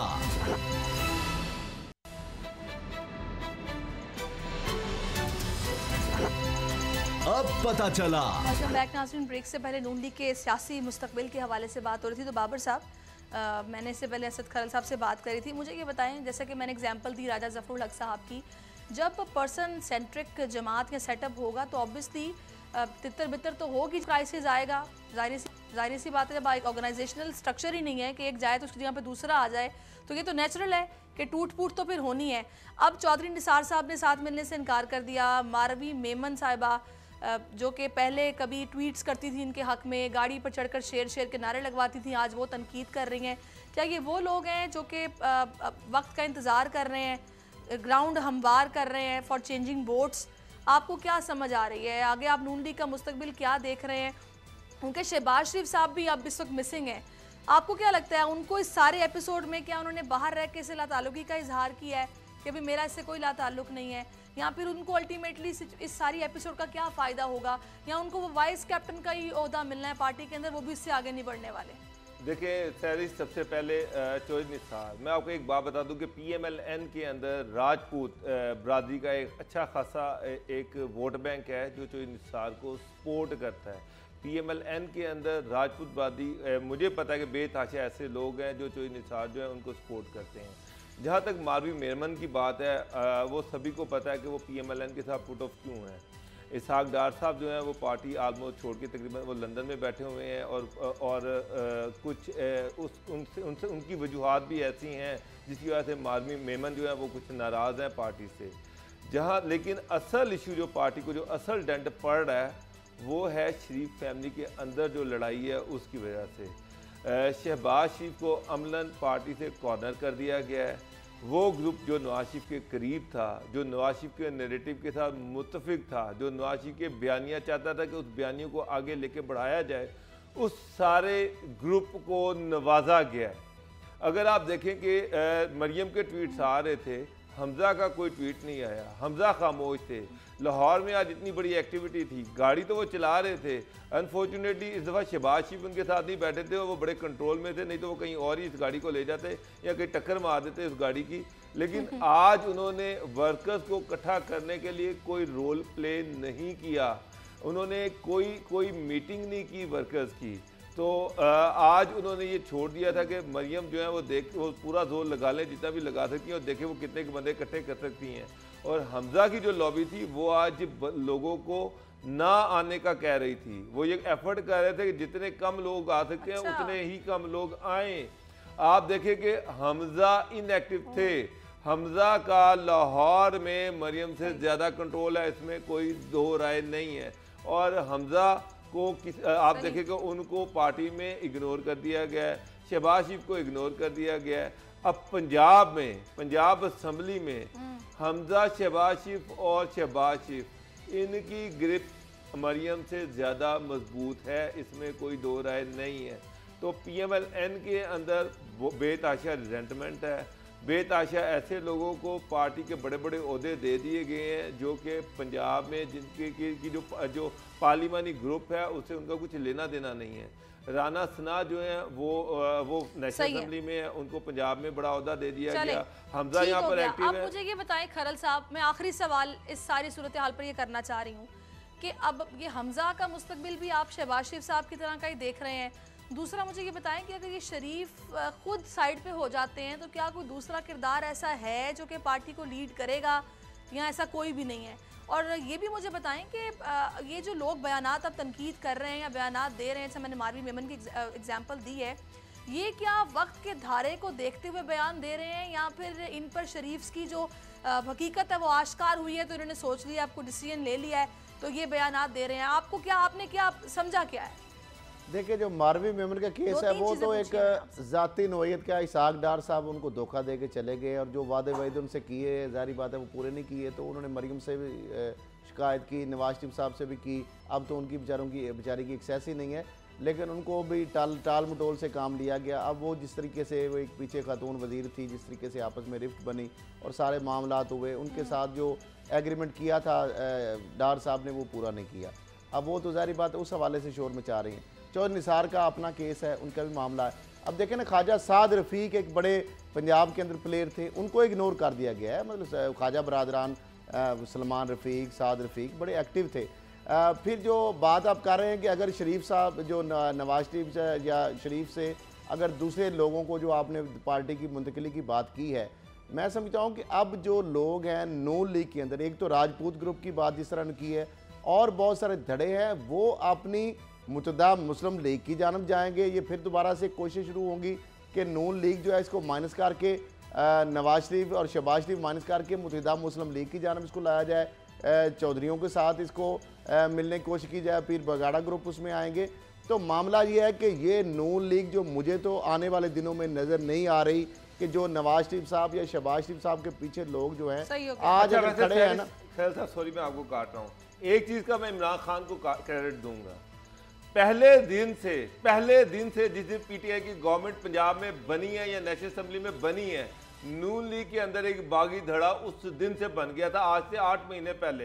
B: अब पता चला।
D: वेलकम बैक नाज़रीन। ब्रेक से पहले नून लीग के सियासी मुस्तकबिल के हवाले से बात हो रही थी। तो बाबर साहब, मैंने इससे पहले असद खरल साहब से बात करी थी। मुझे ये बताएं, जैसे कि मैंने एग्जांपल दी राजा ज़फ़रुल हक साहब की, जब पर्सन सेंट्रिक जमात या सेटअप होगा तो ऑब्वियसली तितर बितर तो होगी, क्राइसिस आएगा। जाहिर सी बात है, जब ऑर्गेनाइजेशनल स्ट्रक्चर ही नहीं है कि एक जाए तो उसकी जगह पे दूसरा आ जाए, तो ये तो नेचुरल है कि टूट फूट तो फिर होनी है। अब चौधरी निसार साहब ने साथ मिलने से इनकार कर दिया। मारवी मेमन साहिबा जो कि पहले कभी ट्वीट्स करती थी इनके हक में, गाड़ी पर चढ़कर शेर शेर के नारे लगवाती थी, आज वो तनकीद कर रही हैं। क्या ये वो लोग हैं जो कि वक्त का इंतज़ार कर रहे हैं, ग्राउंड हमवार कर रहे हैं फॉर चेंजिंग बोट्स? आपको क्या समझ आ रही है आगे? आप नून लीग का मुस्तकबिल क्या देख रहे हैं? उनके शहबाज शरीफ साहब भी अब इस वक्त मिसिंग हैं। आपको क्या लगता है उनको इस सारे एपिसोड में क्या उन्होंने बाहर रह के इसे लाताल्लुकी का इजहार किया है कि अभी मेरा इससे कोई लाताल्लुक नहीं है, या फिर उनको अल्टीमेटली इस सारी एपिसोड का क्या फ़ायदा होगा, या उनको वो वाइस कैप्टन का ही ओहदा मिलना है पार्टी के अंदर, वो भी इससे आगे नहीं बढ़ने वाले?
H: देखिए सैरिश, सबसे पहले चौधरी निसार, मैं आपको एक बात बता दूं कि PMLN के अंदर राजपूत बरादरी का एक अच्छा खासा एक वोट बैंक है जो चौधरी निसार को सपोर्ट करता है। PMLN के अंदर राजपूत बरादरी, मुझे पता है कि बेतहाशा ऐसे लोग हैं जो चौधरी निसार जो है उनको सपोर्ट करते हैं। जहाँ तक मारवी मेमन की बात है, वो सभी को पता है कि वो PMLN के साथ पुट ऑफ क्यों हैं। इसहाक डार साहब जो हैं वो पार्टी आलमोस्ट छोड़ के तकरीबन वो लंदन में बैठे हुए हैं, और कुछ उनकी वजूहात भी ऐसी हैं जिसकी वजह से मारवी मेमन जो है वो कुछ नाराज़ हैं पार्टी से। जहाँ लेकिन असल इशू जो पार्टी को जो असल डेंट पड़ रहा है वो है शरीफ फैमिली के अंदर जो लड़ाई है उसकी वजह से। शहबाज शरीफ को अमलन पार्टी से कॉर्नर कर दिया गया है। वो ग्रुप जो नवाज शरीफ के करीब था, जो नवाज शरीफ के नैरेटिव के साथ मुत्तफिक था, जो नवाज शरीफ के बयानियाँ चाहता था कि उस बयानियों को आगे लेके बढ़ाया जाए, उस सारे ग्रुप को नवाजा गया है। अगर आप देखें कि मरियम के ट्वीट्स आ रहे थे, हमज़ा का कोई ट्वीट नहीं आया, हमज़ा खामोश थे। लाहौर में आज इतनी बड़ी एक्टिविटी थी, गाड़ी तो वो चला रहे थे। अनफॉर्चुनेटली इस दफ़ा शहबाज शरीफ उनके साथ नहीं बैठे थे, वो बड़े कंट्रोल में थे, नहीं तो वो कहीं और ही इस गाड़ी को ले जाते या कहीं टक्कर मार देते इस गाड़ी की। लेकिन आज उन्होंने वर्कर्स को इकट्ठा करने के लिए कोई रोल प्ले नहीं किया, उन्होंने कोई मीटिंग नहीं की वर्कर्स की। तो आज उन्होंने ये छोड़ दिया था कि मरियम जो है वो पूरा जोर लगा लें जितना भी लगा सकती हैं और देखें वो कितने बंदे इकट्ठे कर सकती हैं। और हमज़ा की जो लॉबी थी वो आज लोगों को ना आने का कह रही थी, वो ये एफर्ट कर रहे थे कि जितने कम लोग आ सकते हैं उतने ही कम लोग आए। आप देखें कि हमज़ा इनएक्टिव थे, हमज़ा का लाहौर में मरियम से ज़्यादा कंट्रोल है, इसमें कोई दो राय नहीं है। और हमज़ा को आप देखें कि उनको पार्टी में इग्नोर कर दिया गया है, शहबाज शरीफ को इग्नोर कर दिया गया है। अब पंजाब में, पंजाब असम्बली में हमज़ा, शहबाज शरीफ और शहबाज शरीफ, इनकी ग्रिप मरियम से ज़्यादा मजबूत है, इसमें कोई दो राय नहीं है। तो PMLN के अंदर वो बेतहाशा रिजेंटमेंट है। बेताशा ऐसे लोगों को पार्टी के बड़े बड़े ओहदे दे दिए गए हैं जो कि पंजाब में जिनके की जो पार्लिमानी ग्रुप है उससे उनका कुछ लेना देना नहीं है। राना सना जो है वो नेशनल असेंबली में है, उनको पंजाब में बड़ा ओहदा दे दिया गया। हमजा यहाँ पर एक्टिव है।
D: अब मुझे ये बताएं खरल साहब, मैं आखिरी सवाल इस सारी सूरत हाल पर ये करना चाह रही हूँ कि अब ये हमजा का मुस्तकबिल भी आप शहबाज शरीफ साहब की तरह का ही देख रहे हैं। दूसरा मुझे ये बताएं कि अगर ये शरीफ खुद साइड पे हो जाते हैं तो क्या कोई दूसरा किरदार ऐसा है जो कि पार्टी को लीड करेगा या ऐसा कोई भी नहीं है? और ये भी मुझे बताएं कि ये जो लोग बयानात अब तनकीद कर रहे हैं या बयानात दे रहे हैं, जैसे मैंने मारवी मेमन की एग्जांपल दी है, ये क्या वक्त के धारे को देखते हुए बयान दे रहे हैं या फिर इन पर शरीफ की जो हकीकत है वो आश्कार हुई है तो इन्होंने सोच लिया, आपको डिसीजन ले लिया है तो ये बयानात दे रहे हैं? आपको क्या, आपने क्या समझा क्या है?
G: देखिए जो मारवी मेमन का केस है वो तो एक ज़ाती नोयत का, इसाक डार साहब उनको धोखा दे के चले गए और जो वादे वायदे उनसे किए जाहिर बात है वो पूरे नहीं किए, तो उन्होंने मरियम से भी शिकायत की, नवाज शरीफ साहब से भी की। अब तो उनकी बेचारी की एक्सेस ही नहीं है, लेकिन उनको भी टाल मटोल से काम लिया गया। अब वो जिस तरीके से वो एक पीछे खातून वजीर थी, जिस तरीके से आपस में रिफ्ट बनी और सारे मामलात हुए, उनके साथ जो एग्रीमेंट किया था डार साहब ने वो पूरा नहीं किया। अब वो तो जाहिर बात है उस हवाले से शोर मचा रही हैं। चौधरी निसार का अपना केस है, उनका भी मामला है। अब देखें ना, ख्वाजा साद रफ़ीक एक बड़े पंजाब के अंदर प्लेयर थे, उनको इग्नोर कर दिया गया है। मतलब ख्वाजा बरादरान सलमान रफ़ीक, साद रफ़ीक बड़े एक्टिव थे। फिर जो बात आप कर रहे हैं कि अगर शरीफ साहब जो नवाज शरीफ से या शरीफ से अगर दूसरे लोगों को जो आपने पार्टी की मुंतकिली की बात की है, मैं समझता हूँ कि अब जो लोग हैं नून लीग के अंदर, एक तो राजपूत ग्रुप की बात जिस तरह की है और बहुत सारे धड़े हैं, वो अपनी मुतदा मुस्लिम लीग की जानब जाएंगे। ये फिर दोबारा से कोशिश शुरू होंगी कि नून लीग जो है इसको माइनस करके नवाज शरीफ और शहबाज शरीफ माइनस करके मुतदा मुस्लिम लीग की जानब इसको लाया जाए, चौधरीयों के साथ इसको मिलने की कोशिश की जाए, फिर बगाड़ा ग्रुप उसमें आएंगे। तो मामला ये है कि ये नून लीग जो मुझे तो आने वाले दिनों में नज़र नहीं आ रही कि जो नवाज शरीफ साहब या शहबाज शरीफ साहब के पीछे लोग जो हैं आज अगर खड़े हैं ना।
H: खैर साहब सॉरी मैं आपको काट रहा हूँ, एक चीज़ का मैं इमरान खान को क्रेडिट दूंगा। पहले दिन से जिस दिन पीटीआई की गवर्नमेंट पंजाब में बनी है या नेशनल असेंबली में बनी है, नून लीग के अंदर एक बागी धड़ा उस दिन से बन गया था। आज से 8 महीने पहले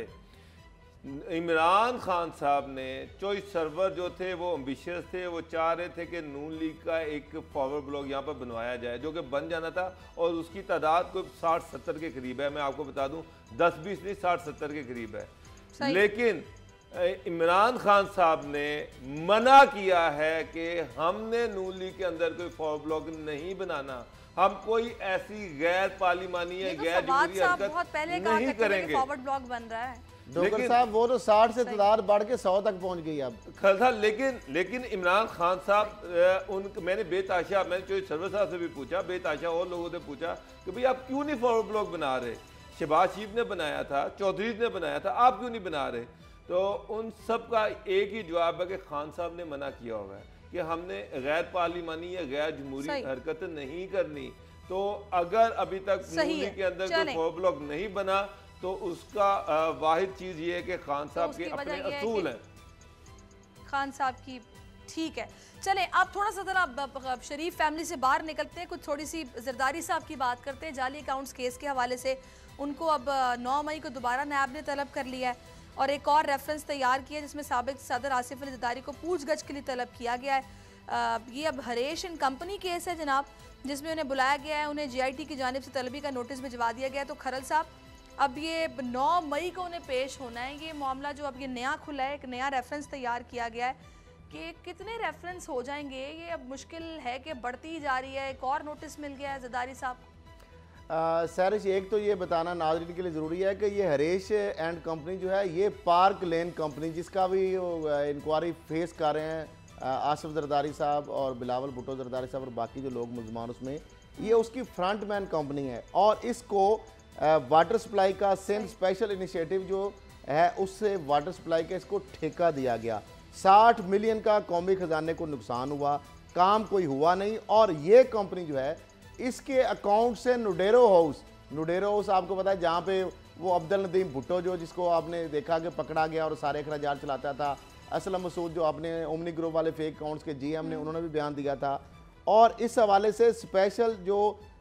H: इमरान खान साहब ने, चॉइस सर्वर जो थे वो एम्बिशियस थे, वो चाह रहे थे कि नून लीग का एक फॉरवर्ड ब्लॉक यहाँ पर बनवाया जाए जो कि बन जाना था और उसकी तादाद कोई 60-70 के करीब है। मैं आपको बता दूं 10-20 नहीं 60-70 के करीब है। लेकिन इमरान खान साहब ने मना किया है कि हमने नून लीग के अंदर कोई फॉरवर्ड ब्लॉक नहीं बनाना, हम कोई ऐसी गैर पार्लिमानी या गैर जमहूरी हरकत नहीं करेंगे।
D: फॉरवर्ड ब्लॉक बन रहा है
G: डोगर साहब, वो तो 60 से तादाद बढ़ के 100 तक पहुंच गई अब
H: खलसा। लेकिन इमरान खान साहब मैंने बेताशा, मैंने जो सर्वर साहब से भी पूछा, बेताशा और लोगों से पूछा कि भाई आप क्यों नहीं फॉरवर्ड ब्लॉक बना रहे? शहबाज शरीफ ने बनाया था, चौधरी ने बनाया था, आप क्यों नहीं बना रहे? तो उन सब का एक ही जवाब है कि खान साहब ने मना किया हुआ है कि हमने गैर पार्लिमानी या गैर जमहूरी हरकत नहीं करनी। तो अगर अभी तक नून लीग के अंदर कोई फॉरवर्ड ब्लॉक नहीं बना तो उसका वाहिद चीज़ ये है कि खान साहब के अपने असूल हैं।
D: खान साहब की ठीक है। चले आप थोड़ा सा जरा शरीफ फैमिली से बाहर निकलते हैं, कुछ थोड़ी सी जरदारी साहब की बात करते हैं। जाली अकाउंट्स केस के हवाले से उनको अब 9 मई को दोबारा नायब ने तलब कर लिया है और एक और रेफरेंस तैयार किया जिसमें साबिक सदर आसिफ अली जरदारी को पूछगछ के लिए तलब किया गया है। ये अब हरेश एंड कंपनी केस है जनाब, जिसमें उन्हें बुलाया गया है, उन्हें GIT की जानिब से तलबी का नोटिस भिजवा दिया गया है। तो खरल साहब अब ये 9 मई को उन्हें पेश होना है। ये मामला जो अब ये नया खुला है, एक नया रेफरेंस तैयार किया गया है कि कितने रेफरेंस हो जाएंगे, ये अब मुश्किल है कि बढ़ती जा रही है। एक और नोटिस मिल गया है जरदारी साहब।
G: सैरिश, एक तो ये बताना नाज़रीन के लिए ज़रूरी है कि ये हरेश एंड कंपनी जो है ये पार्क लेन कंपनी, जिसका भी इंक्वायरी फेस कर रहे हैं आसिफ जरदारी साहब और बिलावल भुट्टो जरदारी साहब और बाकी जो लोग मुलजमान उसमें, ये उसकी फ्रंट मैन कंपनी है और इसको वाटर सप्लाई का सिंध स्पेशल इनिशिएटिव जो है उससे वाटर सप्लाई का इसको ठेका दिया गया। 60 मिलियन का कौमी खजाने को नुकसान हुआ, काम कोई हुआ नहीं। और ये कंपनी जो है इसके अकाउंट से नुडेरो हाउस आपको पता है जहाँ पे वो अब्दुल नदीम भुट्टो जो जिसको आपने देखा कि पकड़ा गया और सारे अखराजात चलाता था, असलम मसूद जो आपने ओमनी ग्रुप वाले फेक अकाउंट्स के GM ने उन्होंने भी बयान दिया था। और इस हवाले से स्पेशल जो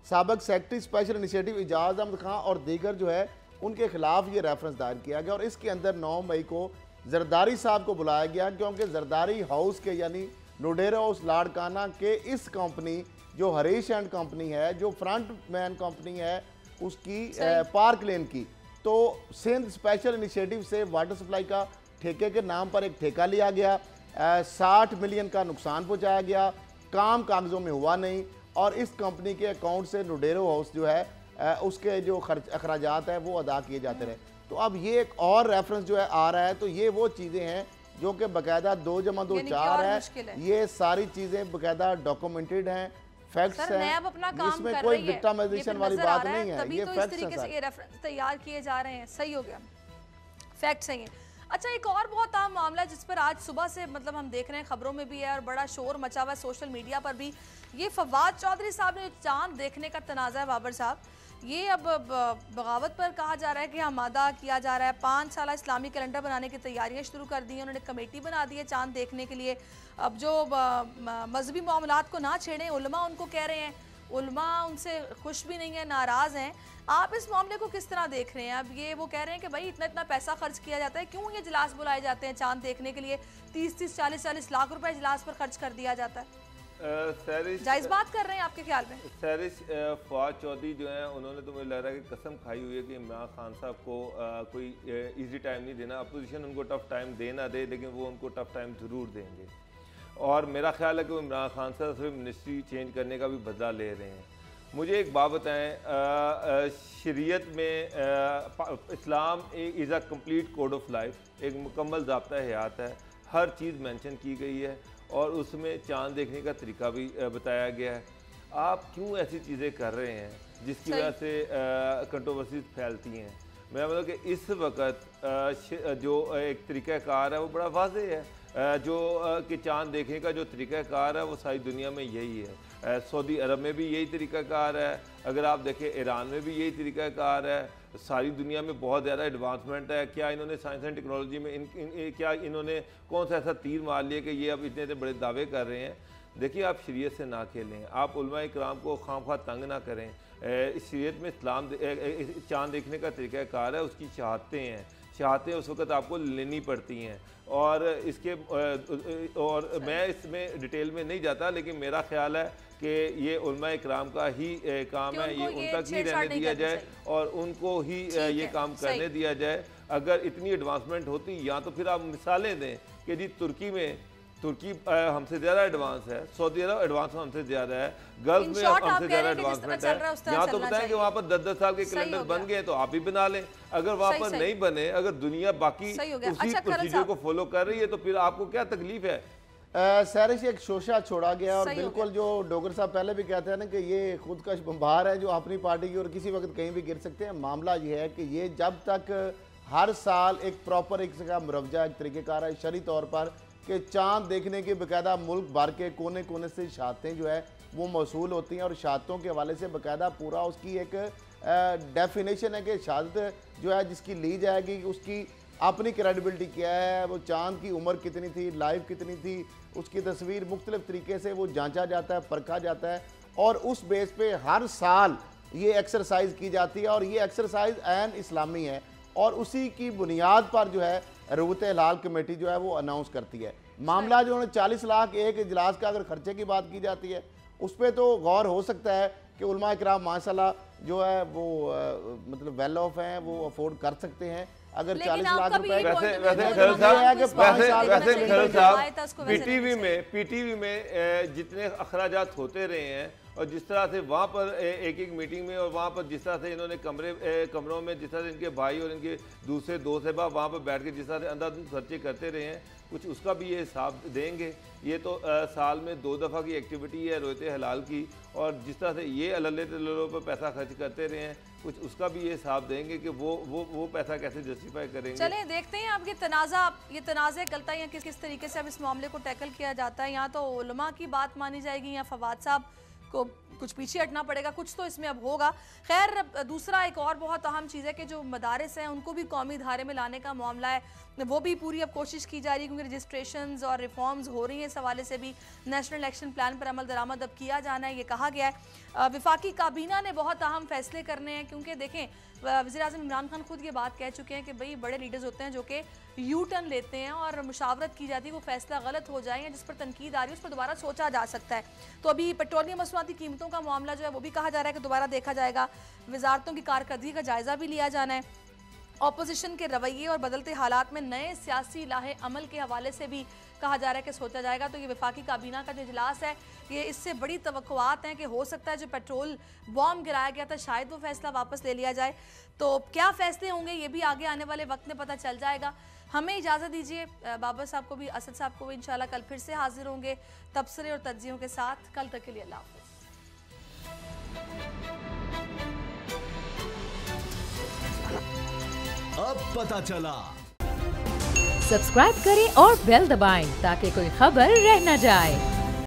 G: साबिक secretary special initiative Ijaz Ahmed Khan और दीगर जो है उनके खिलाफ ये रेफरेंस दायर किया गया और इसके अंदर 9 मई को जरदारी साहब को बुलाया गया, क्योंकि जरदारी हाउस के यानी नुडेरा हाउस लाड़काना के इस कंपनी जो हरीश एंड कंपनी है, जो फ्रंट मैन कंपनी है उसकी पार्क लेन की, तो सिंध स्पेशल इनिशिएटिव से वाटर सप्लाई का ठेके के नाम पर एक ठेका लिया गया, 60 मिलियन का नुकसान पहुंचाया गया, काम कागजों में हुआ नहीं और इस कंपनी के अकाउंट से नुडेरो हाउस जो है उसके जो खर्च अखराजात है वो अदा किए जाते रहे। तो अब ये एक और रेफरेंस जो है आ रहा है, तो ये वो चीज़ें हैं जो कि बाकायदा 2 + 2 4 है, ये सारी चीज़ें बाकायदा डॉक्यूमेंटेड हैं, फैक्ट्स हैं, इसमें कोई विक्टिमाइजेशन वाली बात नहीं है, ये फैक्ट्स हैं,
D: ये रेफरेंस तैयार किए जा रहे हैं। सही हो गया, फैक्ट्स हैं ये। अच्छा, एक और बहुत आम मामला जिस पर आज सुबह से मतलब हम देख रहे हैं, खबरों में भी है और बड़ा शोर मचा हुआ है सोशल मीडिया पर भी, ये फवाद चौधरी साहब ने चांद देखने का तनाज़ा है बाबर साहब, ये अब बगावत पर कहा जा रहा है कि आमादा किया जा रहा है। 5 साल इस्लामी कैलेंडर बनाने की तैयारियां शुरू कर दी हैं, उन्होंने कमेटी बना दी है चांद देखने के लिए। अब जो मजहबी मामलात को ना छेड़ें, उलमा उनको कह रहे हैं, उलमा उनसे खुश भी नहीं है, नाराज़ हैं। आप इस मामले को किस तरह देख रहे हैं? अब ये वो कह रहे हैं कि भाई इतना इतना पैसा खर्च किया जाता है, क्यों ये इजलास बुलाए जाते हैं चांद देखने के लिए, 30-30 40-40 लाख रुपए इजलास पर खर्च कर दिया जाता है? जायज़ बात कर रहे हैं आपके ख्याल में? सैरिश
H: फवाद चौधरी जो है उन्होंने तो मुझे लग रहा है कि कसम खाई हुई है कि इमरान खान साहब को कोई इजी टाइम नहीं देना, अपोजिशन उनको टफ टाइम दे ना दे, लेकिन वो उनको टफ टाइम ज़रूर देंगे। और मेरा ख्याल है कि वो इमरान खान साहब सिर्फ मिनिस्ट्री चेंज करने का भी बदला ले रहे हैं। मुझे एक बात बताएं, शरीयत में Islam is a complete code of life, एक मुकम्मल ज़ाब्ता हयात है, हर चीज़ मेंशन की गई है और उसमें चांद देखने का तरीका भी बताया गया है। आप क्यों ऐसी चीज़ें कर रहे हैं जिसकी वजह से कंट्रोवर्सीज फैलती हैं? मैं मतलब कि इस वक्त जो एक तरीक़ाकार है वो बड़ा वाज़ेह है, जो कि चांद देखने का जो तरीक़ाकार है वो सारी दुनिया में यही है। सऊदी अरब में भी यही तरीक़ाकार है, अगर आप देखें ईरान में भी यही तरीक़ाकार है, सारी दुनिया में बहुत ज़्यादा एडवांसमेंट है। क्या इन्होंने साइंस एंड टेक्नोलॉजी में क्या इन्होंने कौन सा ऐसा तीर मार लिया कि ये अब इतने बड़े दावे कर रहे हैं? देखिए, आप शरीयत से ना खेलें, आप उलमा इकराम को खामखा तंग ना करें। इस शरीयत में इस्लाम चांद देखने का तरीक़ाकार है, उसकी चाहतें उस वक़्त आपको लेनी पड़ती हैं और इसके और मैं इसमें डिटेल में नहीं जाता, लेकिन मेरा ख्याल है कि ये उलमा इकराम का ही काम है, ये उन तक ही रहने दिया जाए और उनको ही ये काम करने दिया जाए। अगर इतनी एडवांसमेंट होती, या तो फिर आप मिसालें दें कि जी तुर्की हमसे ज़्यादा एडवांस है, सऊदी अरब एडवांस हमसे ज़्यादा है, गल्फ में हमसे ज़्यादा एडवांसमेंट है। यहाँ तो बताएं कि वहाँ पर 10-10 साल के कैलेंडर बन गए तो आप भी बना लें। अगर वहाँ पर नहीं बने, अगर दुनिया बाकी उसी प्रोसीजर को फॉलो कर रही है तो फिर आपको क्या तकलीफ है?
G: सैरिश एक शोशा छोड़ा गया और बिल्कुल जो डोगर साहब पहले भी कहते हैं ना कि ये खुदकश बम्बार है जो अपनी पार्टी की और किसी वक्त कहीं भी गिर सकते हैं। मामला ये है कि ये जब तक हर साल एक प्रॉपर एक जगह मुरवजा एक तरीक़ेकार है शरई तौर पर कि चांद देखने के बाकायदा मुल्क भर के कोने कोने से शहादतें जो है वो मौसूल होती हैं और शहादतों के हवाले से बाकायदा पूरा उसकी एक डेफिनेशन है कि शहादत जो है जिसकी ली जाएगी उसकी अपनी क्रेडिबिलिटी क्या है, वो चांद की उम्र कितनी थी, लाइफ कितनी थी, उसकी तस्वीर मुख्तलिफ तरीके से वो जांचा जाता है, परखा जाता है और उस बेस पे हर साल ये एक्सरसाइज की जाती है और ये एक्सरसाइज ऐन इस्लामी है और उसी की बुनियाद पर जो है रबूत हिलाल कमेटी जो है वो अनाउंस करती है। मामला जो 40 लाख एक इजलास का अगर खर्चे की बात की जाती है उस पर तो गौर हो सकता है कि उलमा इकराम माशाल्लाह जो है वो मतलब वेल ऑफ हैं, वो अफोर्ड कर सकते हैं। अगर 40 लाख रुपए
H: पीटीवी में जितने अखराजात होते रहे हैं और जिस तरह से वहाँ पर एक मीटिंग में और वहाँ पर जिस तरह से इन्होंने कमरों में जिस तरह से इनके भाई और इनके दूसरे दोस्त साहब वहाँ पर बैठ के जिस तरह से अंधाधुंध खर्चे करते रहे हैं, कुछ उसका भी ये हिसाब देंगे। ये तो साल में 2 दफ़ा की एक्टिविटी है रोते हलाल की और जिस तरह से ये अल्ले पर पैसा खर्च करते रहे हैं, कुछ उसका भी ये हिसाब देंगे कि वो पैसा कैसे जस्टिफाई करेंगे।
D: चलें देखते हैं अब ये तनाज़े गलता या किस तरीके से अब इस मामले को टैकल किया जाता है। यहाँ तो उलमा की बात मानी जाएगी या फवाद साहब को कुछ पीछे हटना पड़ेगा, कुछ तो इसमें अब होगा। खैर दूसरा एक और बहुत अहम चीज़ है कि जो मदारिस हैं उनको भी कौमी धारे में लाने का मामला है, वो भी पूरी अब कोशिश की जा रही है, क्योंकि रजिस्ट्रेशंस और रिफॉर्म्स हो रही हैं। इस हवाले से भी नेशनल इलेक्शन प्लान पर अमल दरामद अब किया जाना है, ये कहा गया है। वफाकी काबीना ने बहुत अहम फैसले करने हैं, क्योंकि देखें वज़ीर-ए-आज़म इमरान खान खुद ये बात कह चुके हैं कि भाई बड़े लीडर्स होते हैं जो कि यू टर्न लेते हैं और मुशावरत की जाती है, वो फैसला गलत हो जाए या जिस पर तनकीद आ रही है उस पर दोबारा सोचा जा सकता है। तो अभी पेट्रोलियम मसनूआती कीमतों का मामला जो है वो भी कहा जा रहा है कि दोबारा देखा जाएगा। वजारतों की कारकर्दगी का जायज़ा भी लिया जाना है। ऑपोजिशन के रवैये और बदलते हालात में नए सियासी लाहे अमल के हवाले से भी कहा जा रहा है कि सोचा जाएगा। तो ये वफाकी काबीना का जो इजलास है, ये इससे बड़ी तवक्कुआत हैं कि हो सकता है जो पेट्रोल बॉम्ब गिराया गया था शायद वो फैसला वापस ले लिया जाए। तो क्या फैसले होंगे ये भी आगे आने वाले वक्त में पता चल जाएगा। हमें इजाज़त दीजिए, बाबर साहब को भी, असद साहब को भी इंशाल्लाह कल फिर से हाजिर होंगे तबसरे और तज्जियों के साथ। कल तक के लिए अल्लाह हाफ़िज़।
B: अब पता चला।
A: सब्सक्राइब करें और बेल दबाएं ताकि कोई खबर रह न जाए।